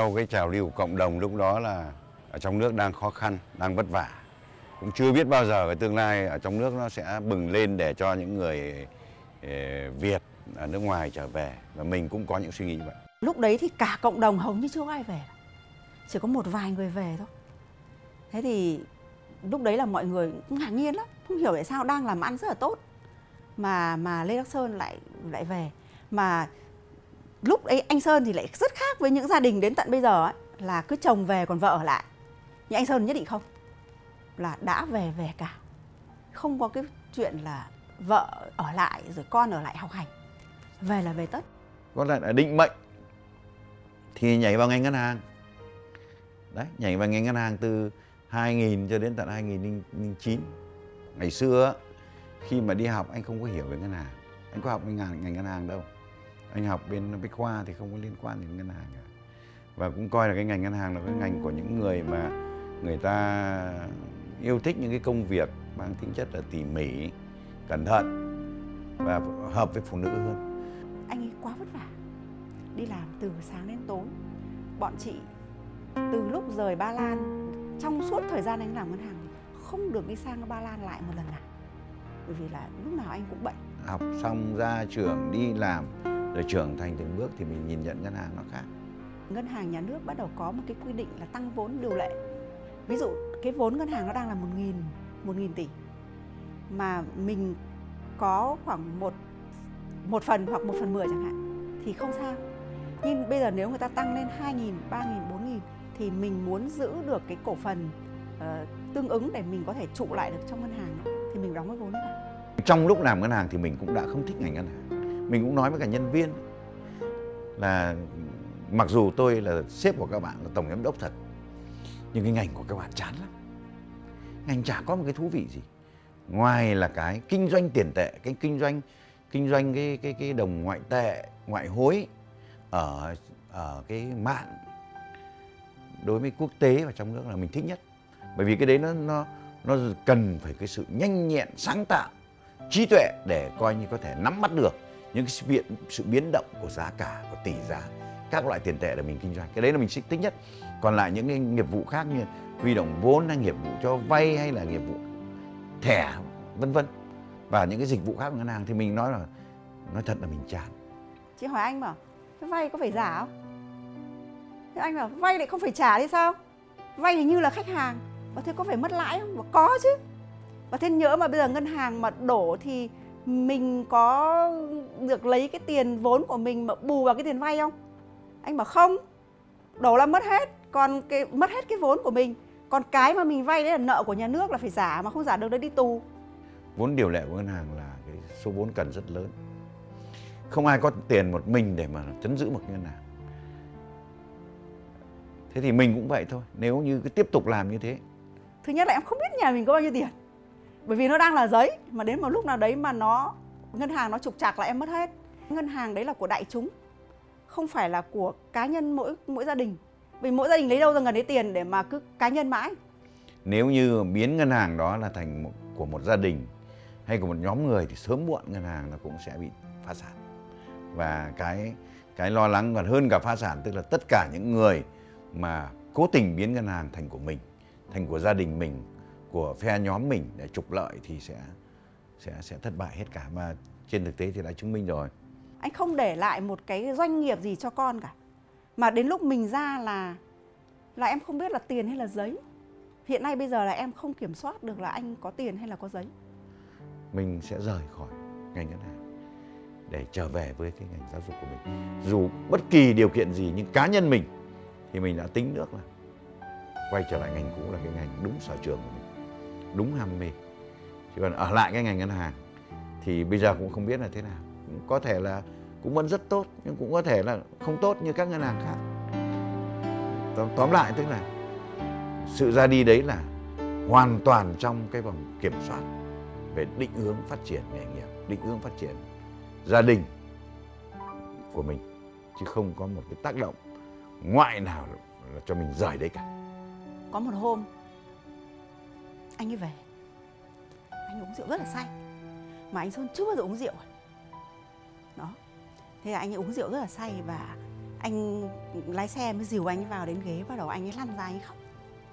theo cái trào lưu của cộng đồng lúc đó là ở trong nước đang khó khăn, đang vất vả. Cũng chưa biết bao giờ cái tương lai ở trong nước nó sẽ bừng lên để cho những người Việt ở nước ngoài trở về. Và mình cũng có những suy nghĩ như vậy. Lúc đấy thì cả cộng đồng hầu như chưa có ai về. Chỉ có một vài người về thôi. Thế thì lúc đấy là mọi người cũng ngạc nhiên lắm. Không hiểu tại sao đang làm ăn rất là tốt mà Lê Đắc Sơn lại về. Mà lúc ấy anh Sơn thì lại rất khác với những gia đình đến tận bây giờ ấy, là cứ chồng về còn vợ ở lại. Nhưng anh Sơn nhất định không, là đã về cả. Không có cái chuyện là vợ ở lại rồi con ở lại học hành. Về là về tất. Có lại là định mệnh thì nhảy vào ngành ngân hàng. Đấy, nhảy vào ngành ngân hàng từ 2000 cho đến tận 2009. Ngày xưa khi mà đi học anh không có hiểu về ngân hàng. Anh có học ngành ngân hàng đâu. Anh học bên Bách Khoa thì không có liên quan đến ngân hàng cả. Và cũng coi là cái ngành ngân hàng là cái ngành của những người mà người ta yêu thích những cái công việc mang tính chất là tỉ mỉ, cẩn thận và hợp với phụ nữ hơn. Anh ấy quá vất vả, đi làm từ sáng đến tối. Bọn chị từ lúc rời Ba Lan, trong suốt thời gian anh làm ngân hàng không được đi sang Ba Lan lại một lần nào. Bởi vì là lúc nào anh cũng bệnh. Học xong ra trường đi làm rồi trưởng thành từng bước thì mình nhìn nhận ngân hàng nó khác. Ngân hàng nhà nước bắt đầu có một cái quy định là tăng vốn điều lệ. Ví dụ cái vốn ngân hàng nó đang là 1.000 tỷ. Mà mình có khoảng một phần hoặc 1/10 chẳng hạn thì không sao. Nhưng bây giờ nếu người ta tăng lên 2.000, 3.000, 4.000 thì mình muốn giữ được cái cổ phần tương ứng để mình có thể trụ lại được trong ngân hàng thì mình đóng cái vốn vào. Trong lúc làm ngân hàng thì mình cũng đã không thích ngành ngân hàng. Mình cũng nói với cả nhân viên là mặc dù tôi là sếp của các bạn, là tổng giám đốc thật, nhưng cái ngành của các bạn chán lắm. Ngành chả có một cái thú vị gì. Ngoài là cái kinh doanh tiền tệ, cái kinh doanh cái đồng ngoại tệ, ngoại hối ở cái mạng đối với quốc tế và trong nước là mình thích nhất. Bởi vì cái đấy nó cần phải cái sự nhanh nhẹn, sáng tạo, trí tuệ để coi như có thể nắm bắt được những cái sự biến động của giá cả, của tỷ giá, các loại tiền tệ để mình kinh doanh. Cái đấy là mình thích nhất. Còn lại những cái nghiệp vụ khác như huy động vốn hay nghiệp vụ cho vay hay là nghiệp vụ thẻ vân vân và những cái dịch vụ khác của ngân hàng thì mình nói thật là mình chán. Chị hỏi anh bảo cái vay có phải giả không? Thế anh bảo vay lại không phải trả thì sao? Vay thì như là khách hàng. Và thế có phải mất lãi không? Và có chứ. Và thế nhỡ mà bây giờ ngân hàng mà đổ thì mình có được lấy cái tiền vốn của mình mà bù vào cái tiền vay không? Anh bảo không, đổ là mất hết. Còn mất hết cái vốn của mình. Còn cái mà mình vay đấy là nợ của nhà nước, là phải giả, mà không giả được đấy đi tù. Vốn điều lệ của ngân hàng là cái số vốn cần rất lớn. Không ai có tiền một mình để mà trấn giữ một ngân hàng. Thế thì mình cũng vậy thôi. Nếu như cứ tiếp tục làm như thế. Thứ nhất là em không biết nhà mình có bao nhiêu tiền. Bởi vì nó đang là giấy. Mà đến một lúc nào đấy mà ngân hàng nó trục trặc là em mất hết. Ngân hàng đấy là của đại chúng, không phải là của cá nhân mỗi gia đình. Vì mỗi gia đình lấy đâu ra gần đấy tiền để mà cứ cá nhân mãi. Nếu như biến ngân hàng đó là thành của một gia đình hay của một nhóm người thì sớm muộn ngân hàng nó cũng sẽ bị phá sản. Và cái lo lắng còn hơn cả phá sản tức là tất cả những người mà cố tình biến ngân hàng thành của mình, thành của gia đình mình, của phe nhóm mình để trục lợi thì sẽ thất bại hết cả. Mà trên thực tế thì đã chứng minh rồi. Anh không để lại một cái doanh nghiệp gì cho con cả. Mà đến lúc mình ra là em không biết là tiền hay là giấy. Hiện nay bây giờ là em không kiểm soát được là anh có tiền hay là có giấy. Mình sẽ rời khỏi ngành ngân hàng để trở về với cái ngành giáo dục của mình. Dù bất kỳ điều kiện gì nhưng cá nhân mình thì mình đã tính nước là quay trở lại ngành cũ là cái ngành đúng sở trường của mình, đúng ham mê. Chỉ còn ở lại cái ngành ngân hàng thì bây giờ cũng không biết là thế nào. Có thể là cũng vẫn rất tốt nhưng cũng có thể là không tốt như các ngân hàng khác. Tóm lại tức là sự ra đi đấy là hoàn toàn trong cái vòng kiểm soát về định hướng phát triển nghề nghiệp, định hướng phát triển gia đình của mình, chứ không có một cái tác động ngoại nào là cho mình rời đấy cả. Có một hôm anh ấy về, anh uống rượu rất là say, mà anh Sơn chưa bao giờ uống rượu. Đó, thế là anh ấy uống rượu rất là say và Anh lái xe mới dìu anh ấy vào đến ghế, bắt đầu anh ấy lăn ra anh ấy khóc.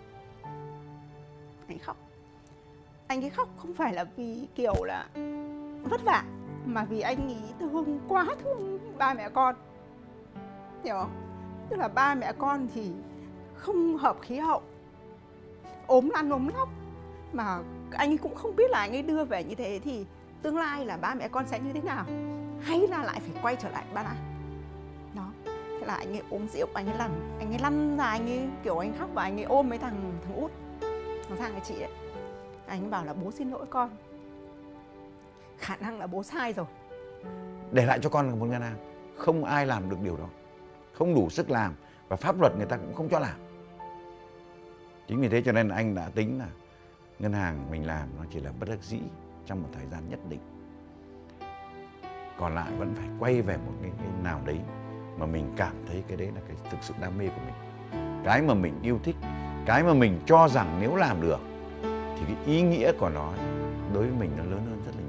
Anh khóc. Anh ấy khóc không phải là vì kiểu là vất vả, mà vì anh ấy thương, quá thương ba mẹ con. Hiểu không? Tức là ba mẹ con thì không hợp khí hậu, ốm lăn ốm lóc, mà anh ấy cũng không biết là anh ấy đưa về như thế thì tương lai là ba mẹ con sẽ như thế nào, hay là lại phải quay trở lại Ba Lan. Đó. Thế là anh ấy ôm rượu, anh ấy lăn ra, anh ấy kiểu anh khóc và anh ấy ôm mấy thằng út, thằng Sang cái chị ấy. Anh ấy bảo là bố xin lỗi con, khả năng là bố sai rồi. Để lại cho con một ngân hàng, không ai làm được điều đó, không đủ sức làm, và pháp luật người ta cũng không cho làm. Chính vì thế cho nên anh đã tính là ngân hàng mình làm nó chỉ là bất đắc dĩ trong một thời gian nhất định, còn lại vẫn phải quay về một cái nào đấy mà mình cảm thấy cái đấy là cái thực sự đam mê của mình, cái mà mình yêu thích, cái mà mình cho rằng nếu làm được thì cái ý nghĩa của nó đối với mình nó lớn hơn rất là